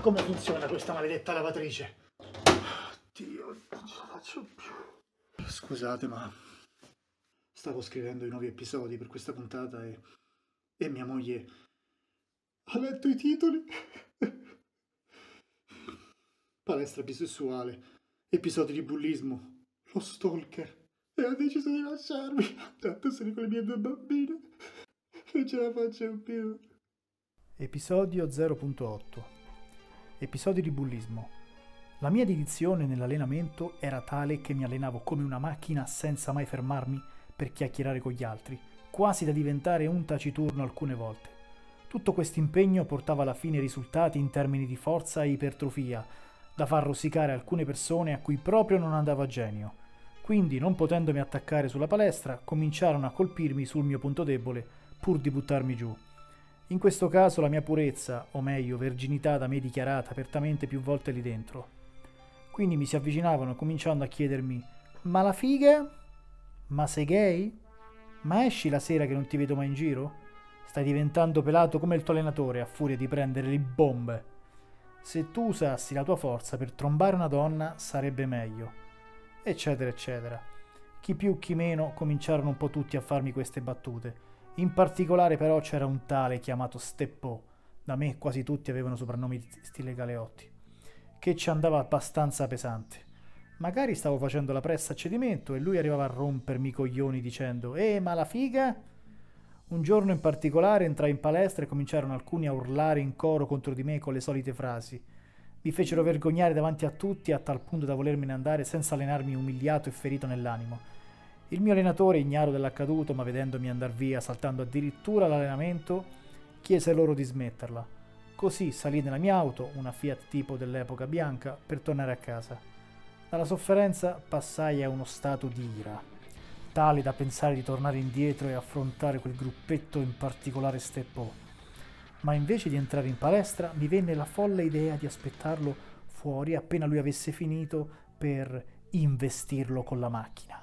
come funziona questa maledetta lavatrice? Dio, non ce la faccio più. Scusate, ma stavo scrivendo i nuovi episodi per questa puntata e mia moglie ha letto i titoli. Palestra bisessuale, episodi di bullismo, lo stalker, e ha deciso di lasciarmi. Tanto sono con le mie 2 bambine. Non ce la faccio più. Episodio 0.8. Episodi di bullismo. La mia dedizione nell'allenamento era tale che mi allenavo come una macchina senza mai fermarmi per chiacchierare con gli altri, quasi da diventare un taciturno alcune volte. Tutto questo impegno portava alla fine risultati in termini di forza e ipertrofia, da far rosicare alcune persone a cui proprio non andava a genio. Quindi, non potendomi attaccare sulla palestra, cominciarono a colpirmi sul mio punto debole, pur di buttarmi giù. In questo caso la mia purezza, o meglio verginità da me dichiarata apertamente più volte lì dentro. Quindi mi si avvicinavano cominciando a chiedermi: ma la figa? Ma sei gay? Ma esci la sera che non ti vedo mai in giro? Stai diventando pelato come il tuo allenatore a furia di prendere le bombe. Se tu usassi la tua forza per trombare una donna sarebbe meglio. Eccetera eccetera. Chi più chi meno cominciarono un po' tutti a farmi queste battute. In particolare però c'era un tale chiamato Steppo, da me quasi tutti avevano soprannomi stile Galeotti, che ci andava abbastanza pesante. Magari stavo facendo la pressa a cedimento e lui arrivava a rompermi i coglioni dicendo: ma la figa? Un giorno in particolare entrai in palestra e cominciarono alcuni a urlare in coro contro di me con le solite frasi. Mi fecero vergognare davanti a tutti a tal punto da volermene andare senza allenarmi, umiliato e ferito nell'animo. Il mio allenatore, ignaro dell'accaduto ma vedendomi andar via saltando addirittura l'allenamento, chiese loro di smetterla. Così salì nella mia auto, una Fiat tipo dell'epoca bianca, per tornare a casa. Dalla sofferenza passai a uno stato di ira, tale da pensare di tornare indietro e affrontare quel gruppetto, in particolare Steppo. Ma invece di entrare in palestra mi venne la folle idea di aspettarlo fuori appena lui avesse finito per investirlo con la macchina.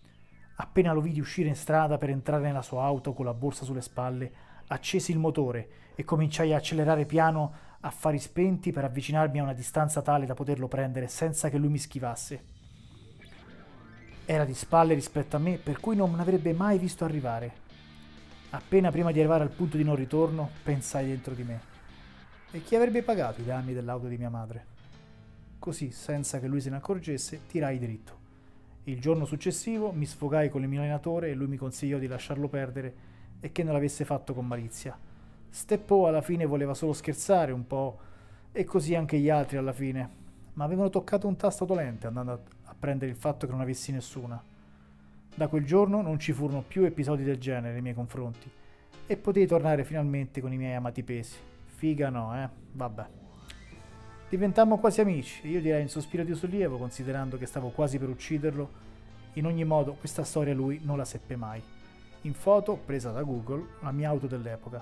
Appena lo vidi uscire in strada per entrare nella sua auto con la borsa sulle spalle, accesi il motore e cominciai a accelerare piano a fari spenti per avvicinarmi a una distanza tale da poterlo prendere senza che lui mi schivasse. Era di spalle rispetto a me, per cui non mi avrebbe mai visto arrivare. Appena prima di arrivare al punto di non ritorno, pensai dentro di me: e chi avrebbe pagato i danni dell'auto di mia madre? Così, senza che lui se ne accorgesse, tirai dritto. Il giorno successivo mi sfogai con il mio allenatore e lui mi consigliò di lasciarlo perdere e che non l'avesse fatto con malizia. Steppo alla fine voleva solo scherzare un po', e così anche gli altri alla fine, ma avevano toccato un tasto dolente andando a prendere il fatto che non avessi nessuna. Da quel giorno non ci furono più episodi del genere nei miei confronti e potei tornare finalmente con i miei amati pesi. Figa no, Vabbè. Diventammo quasi amici e io direi un sospiro di sollievo considerando che stavo quasi per ucciderlo. In ogni modo questa storia lui non la seppe mai. In foto, presa da Google, la mia auto dell'epoca.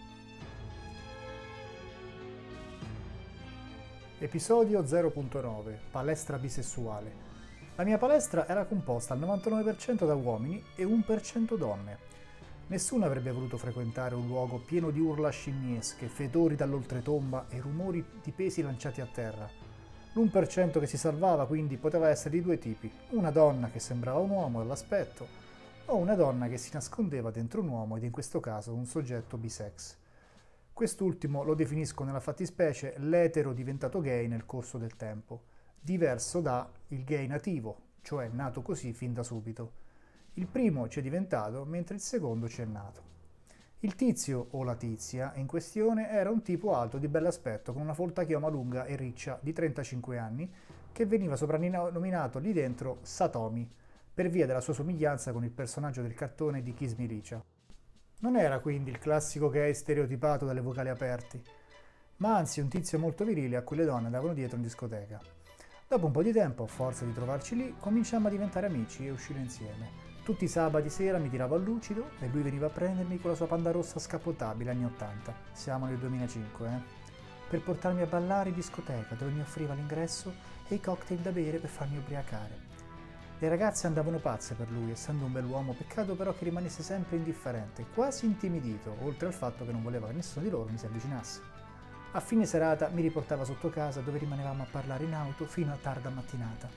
Episodio 0.9. Palestra bisessuale. La mia palestra era composta al 99% da uomini e 1% donne. Nessuno avrebbe voluto frequentare un luogo pieno di urla scimmiesche, fedori dall'oltretomba e rumori di pesi lanciati a terra. L'1% che si salvava quindi poteva essere di 2 tipi: una donna che sembrava un uomo dall'aspetto o una donna che si nascondeva dentro un uomo ed in questo caso un soggetto bisex. Quest'ultimo lo definisco nella fattispecie l'etero diventato gay nel corso del tempo, diverso da il gay nativo, cioè nato così fin da subito. Il primo ci è diventato, mentre il secondo ci è nato. Il tizio, o la tizia, in questione era un tipo alto di bell'aspetto con una folta chioma lunga e riccia di 35 anni che veniva soprannominato lì dentro Satomi per via della sua somiglianza con il personaggio del cartone di Kiss Me Richa. Non era quindi il classico gay stereotipato dalle vocali aperti, ma anzi un tizio molto virile a cui le donne andavano dietro in discoteca. Dopo un po' di tempo, a forza di trovarci lì, cominciammo a diventare amici e uscire insieme. Tutti i sabati sera mi tiravo a lucido e lui veniva a prendermi con la sua Panda rossa scappottabile anni 80, siamo nel 2005, per portarmi a ballare in discoteca dove mi offriva l'ingresso e i cocktail da bere per farmi ubriacare. Le ragazze andavano pazze per lui, essendo un bell'uomo, peccato però che rimanesse sempre indifferente, quasi intimidito, oltre al fatto che non voleva che nessuno di loro mi si avvicinasse. A fine serata mi riportava sotto casa dove rimanevamo a parlare in auto fino a tarda mattinata.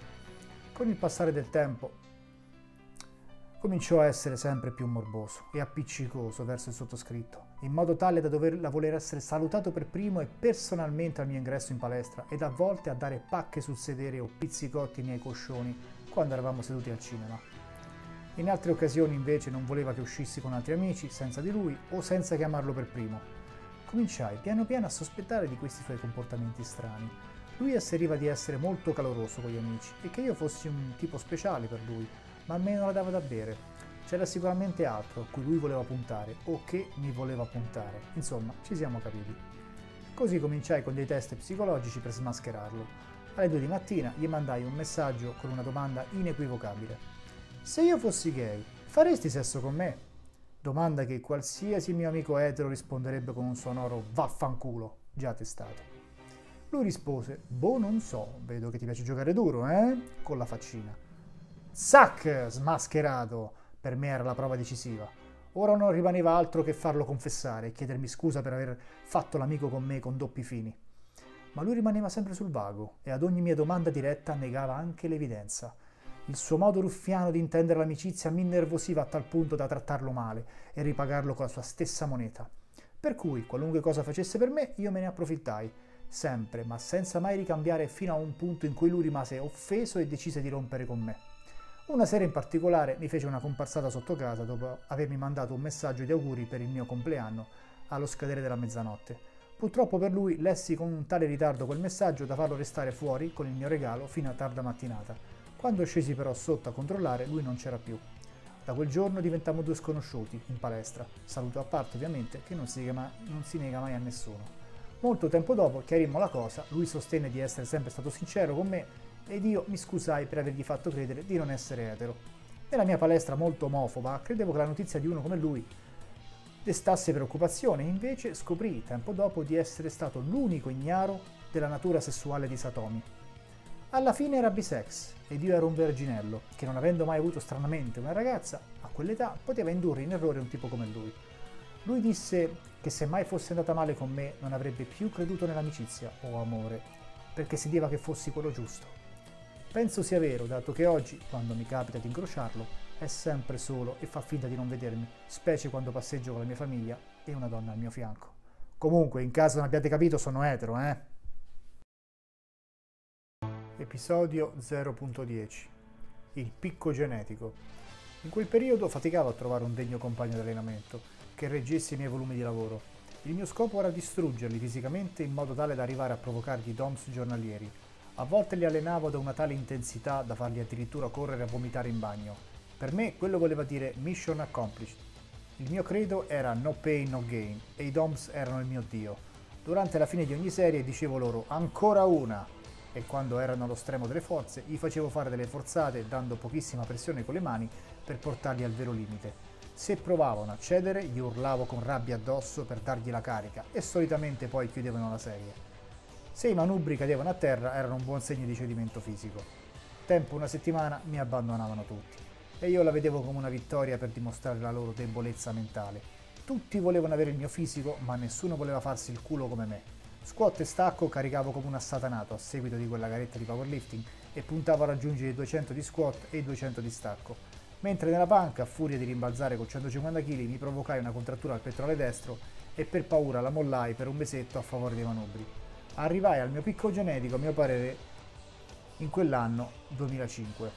Con il passare del tempo cominciò a essere sempre più morboso e appiccicoso verso il sottoscritto, in modo tale da voler essere salutato per primo e personalmente al mio ingresso in palestra ed a volte a dare pacche sul sedere o pizzicotti ai miei coscioni quando eravamo seduti al cinema. In altre occasioni invece non voleva che uscissi con altri amici senza di lui o senza chiamarlo per primo. Cominciai piano piano a sospettare di questi suoi comportamenti strani. Lui asseriva di essere molto caloroso con gli amici e che io fossi un tipo speciale per lui, ma a me non la dava da bere. C'era sicuramente altro a cui lui voleva puntare o che mi voleva puntare. Insomma, ci siamo capiti. Così cominciai con dei test psicologici per smascherarlo. Alle 2 di mattina gli mandai un messaggio con una domanda inequivocabile. Se io fossi gay, faresti sesso con me? Domanda che qualsiasi mio amico etero risponderebbe con un sonoro vaffanculo, già testato. Lui rispose, boh non so, vedo che ti piace giocare duro, Con la faccina. Zac, smascherato! Per me era la prova decisiva. Ora non rimaneva altro che farlo confessare e chiedermi scusa per aver fatto l'amico con me con doppi fini. Ma lui rimaneva sempre sul vago e ad ogni mia domanda diretta negava anche l'evidenza. Il suo modo ruffiano di intendere l'amicizia mi innervosiva a tal punto da trattarlo male e ripagarlo con la sua stessa moneta. Per cui, qualunque cosa facesse per me, io me ne approfittai, sempre, ma senza mai ricambiare fino a un punto in cui lui rimase offeso e decise di rompere con me. Una sera in particolare mi fece una comparsata sotto casa dopo avermi mandato un messaggio di auguri per il mio compleanno allo scadere della mezzanotte. Purtroppo per lui lessi con un tale ritardo quel messaggio da farlo restare fuori con il mio regalo fino a tarda mattinata. Quando scesi però sotto a controllare, lui non c'era più. Da quel giorno diventammo 2 sconosciuti in palestra, saluto a parte ovviamente che non si nega mai a nessuno. Molto tempo dopo chiarimmo la cosa, lui sostenne di essere sempre stato sincero con me ed io mi scusai per avergli fatto credere di non essere etero. Nella mia palestra molto omofoba credevo che la notizia di uno come lui destasse preoccupazione e invece scoprì tempo dopo di essere stato l'unico ignaro della natura sessuale di Satomi. Alla fine era bisex ed io ero un verginello che, non avendo mai avuto stranamente una ragazza, a quell'età poteva indurre in errore un tipo come lui. Lui disse che se mai fosse andata male con me non avrebbe più creduto nell'amicizia o amore, perché si diceva che fossi quello giusto. Penso sia vero, dato che oggi, quando mi capita di incrociarlo, è sempre solo e fa finta di non vedermi, specie quando passeggio con la mia famiglia e una donna al mio fianco. Comunque, in caso non abbiate capito, sono etero, Episodio 0.10 Il picco genetico. In quel periodo faticavo a trovare un degno compagno di allenamento che reggesse i miei volumi di lavoro. Il mio scopo era distruggerli fisicamente in modo tale da arrivare a provocargli DOMS giornalieri. A volte li allenavo ad una tale intensità da farli addirittura correre a vomitare in bagno. Per me quello voleva dire mission accomplished. Il mio credo era no pain no gain e i DOMS erano il mio dio. Durante la fine di ogni serie dicevo loro ancora una e quando erano allo stremo delle forze gli facevo fare delle forzate dando pochissima pressione con le mani per portarli al vero limite. Se provavano a cedere gli urlavo con rabbia addosso per dargli la carica e solitamente poi chiudevano la serie. Se i manubri cadevano a terra erano un buon segno di cedimento fisico. Tempo una settimana mi abbandonavano tutti e io la vedevo come una vittoria per dimostrare la loro debolezza mentale. Tutti volevano avere il mio fisico, ma nessuno voleva farsi il culo come me. Squat e stacco caricavo come un assatanato a seguito di quella garetta di powerlifting e puntavo a raggiungere i 200 di squat e i 200 di stacco. Mentre nella panca, a furia di rimbalzare con 150 kg, mi provocai una contrattura al pettorale destro e per paura la mollai per un mesetto a favore dei manubri. Arrivai al mio picco genetico, a mio parere, in quell'anno 2005.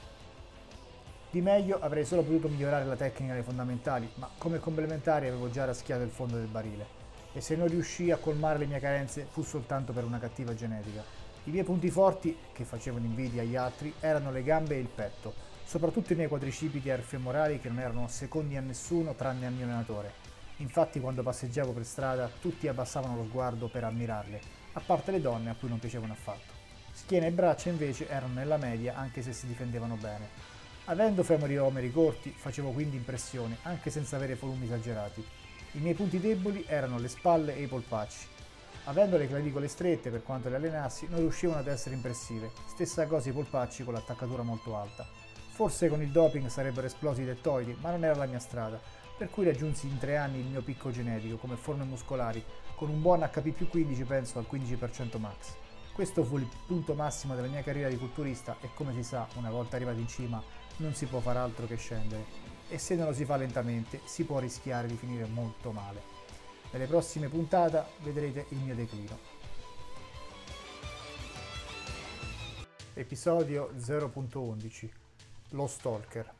Di meglio avrei solo potuto migliorare la tecnica dei fondamentali, ma come complementari avevo già raschiato il fondo del barile. E se non riuscii a colmare le mie carenze fu soltanto per una cattiva genetica. I miei punti forti, che facevano invidia agli altri, erano le gambe e il petto, soprattutto i miei quadricipiti femorali che non erano secondi a nessuno tranne al mio allenatore. Infatti quando passeggiavo per strada tutti abbassavano lo sguardo per ammirarle, a parte le donne a cui non piacevano affatto. Schiena e braccia invece erano nella media anche se si difendevano bene. Avendo femori e omeri corti facevo quindi impressione anche senza avere volumi esagerati. I miei punti deboli erano le spalle e i polpacci. Avendo le clavicole strette per quanto le allenassi non riuscivano ad essere impressive, stessa cosa i polpacci con l'attaccatura molto alta. Forse con il doping sarebbero esplosi i deltoidi, ma non era la mia strada. per cui raggiunsi in 3 anni il mio picco genetico come forme muscolari, con un buon HP più 15 penso al 15% max. Questo fu il punto massimo della mia carriera di culturista e come si sa, una volta arrivati in cima non si può far altro che scendere e se non lo si fa lentamente si può rischiare di finire molto male. Nelle prossime puntate vedrete il mio declino. Episodio 0.11 Lo Stalker.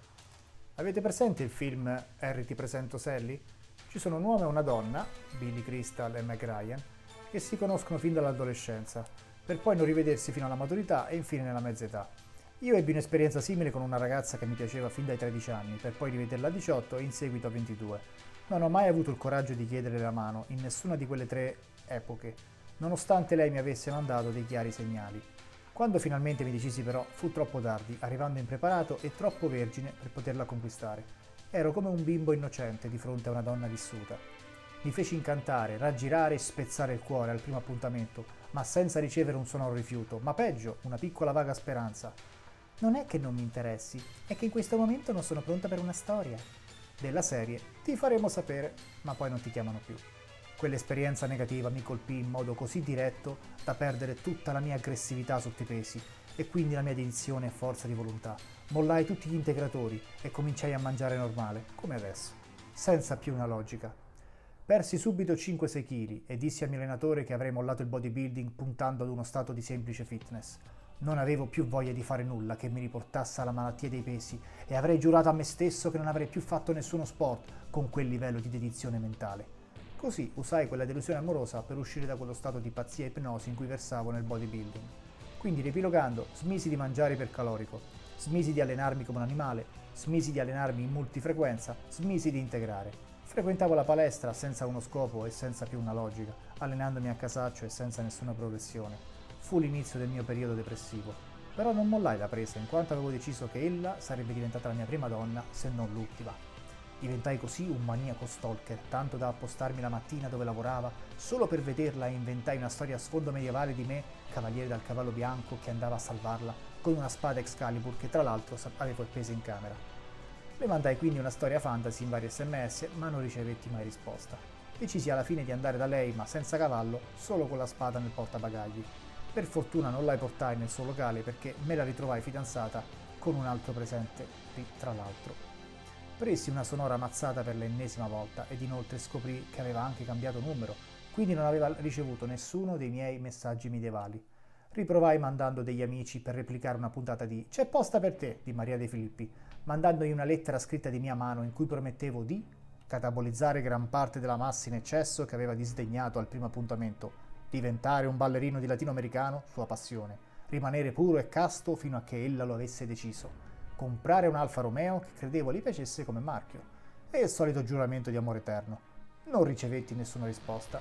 Avete presente il film Harry ti presento Sally? Ci sono un uomo e una donna, Billy Crystal e Meg Ryan, che si conoscono fin dall'adolescenza, per poi non rivedersi fino alla maturità e infine nella mezza età. Io ebbi un'esperienza simile con una ragazza che mi piaceva fin dai 13 anni, per poi rivederla a 18 e in seguito a 22. Non ho mai avuto il coraggio di chiederle la mano in nessuna di quelle 3 epoche, nonostante lei mi avesse mandato dei chiari segnali. Quando finalmente mi decisi però, fu troppo tardi, arrivando impreparato e troppo vergine per poterla conquistare. Ero come un bimbo innocente di fronte a una donna vissuta. Mi feci incantare, raggirare e spezzare il cuore al primo appuntamento, ma senza ricevere un sonoro rifiuto, ma peggio, una piccola vaga speranza. Non è che non mi interessi, è che in questo momento non sono pronta per una storia. Della serie, ti faremo sapere, ma poi non ti chiamano più. Quell'esperienza negativa mi colpì in modo così diretto da perdere tutta la mia aggressività sotto i pesi e quindi la mia dedizione e forza di volontà. Mollai tutti gli integratori e cominciai a mangiare normale, come adesso, senza più una logica. Persi subito 5-6 kg e dissi al mio allenatore che avrei mollato il bodybuilding puntando ad uno stato di semplice fitness. Non avevo più voglia di fare nulla che mi riportasse alla malattia dei pesi e avrei giurato a me stesso che non avrei più fatto nessuno sport con quel livello di dedizione mentale. Così usai quella delusione amorosa per uscire da quello stato di pazzia e ipnosi in cui versavo nel bodybuilding. Quindi, riepilogando, smisi di mangiare ipercalorico, smisi di allenarmi come un animale, smisi di allenarmi in multifrequenza, smisi di integrare. Frequentavo la palestra senza uno scopo e senza più una logica, allenandomi a casaccio e senza nessuna progressione. Fu l'inizio del mio periodo depressivo, però non mollai la presa in quanto avevo deciso che ella sarebbe diventata la mia prima donna, se non l'ultima. Diventai così un maniaco stalker, tanto da appostarmi la mattina dove lavorava solo per vederla e inventai una storia a sfondo medievale di me, cavaliere dal cavallo bianco, che andava a salvarla con una spada Excalibur che tra l'altro avevo appesa in camera. Le mandai quindi una storia fantasy in vari sms, ma non ricevetti mai risposta. Decisi alla fine di andare da lei, ma senza cavallo, solo con la spada nel portabagagli. Per fortuna non la portai nel suo locale perché me la ritrovai fidanzata con un altro presente, tra l'altro. Presi una sonora mazzata per l'ennesima volta ed inoltre scoprì che aveva anche cambiato numero, quindi non aveva ricevuto nessuno dei miei messaggi medievali. Riprovai mandando degli amici per replicare una puntata di C'è posta per te di Maria De Filippi, mandandogli una lettera scritta di mia mano in cui promettevo di catabolizzare gran parte della massa in eccesso che aveva disdegnato al primo appuntamento, diventare un ballerino di latinoamericano, sua passione, rimanere puro e casto fino a che ella lo avesse deciso, comprare un Alfa Romeo che credevo gli piacesse come marchio e il solito giuramento di amore eterno. Non ricevetti nessuna risposta.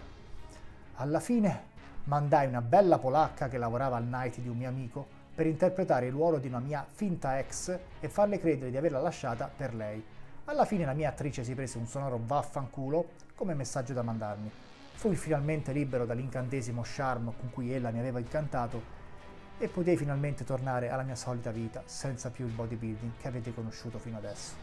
Alla fine mandai una bella polacca che lavorava al night di un mio amico per interpretare il ruolo di una mia finta ex e farle credere di averla lasciata per lei. Alla fine la mia attrice si prese un sonoro vaffanculo come messaggio da mandarmi. Fui finalmente libero dall'incantesimo charme con cui ella mi aveva incantato e potei finalmente tornare alla mia solita vita senza più il bodybuilding che avete conosciuto fino adesso.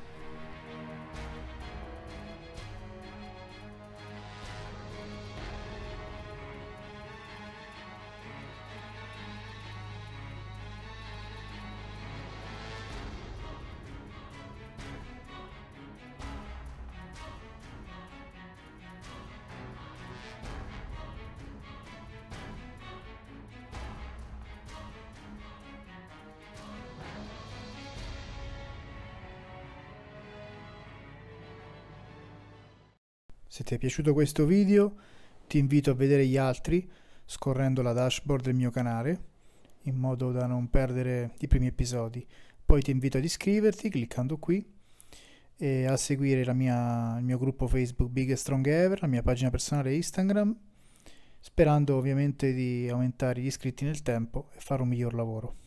Se ti è piaciuto questo video, ti invito a vedere gli altri scorrendo la dashboard del mio canale, in modo da non perdere i primi episodi. Poi ti invito ad iscriverti cliccando qui e a seguire il mio gruppo Facebook Big and Strong Ever, la mia pagina personale Instagram, sperando ovviamente di aumentare gli iscritti nel tempo e fare un miglior lavoro.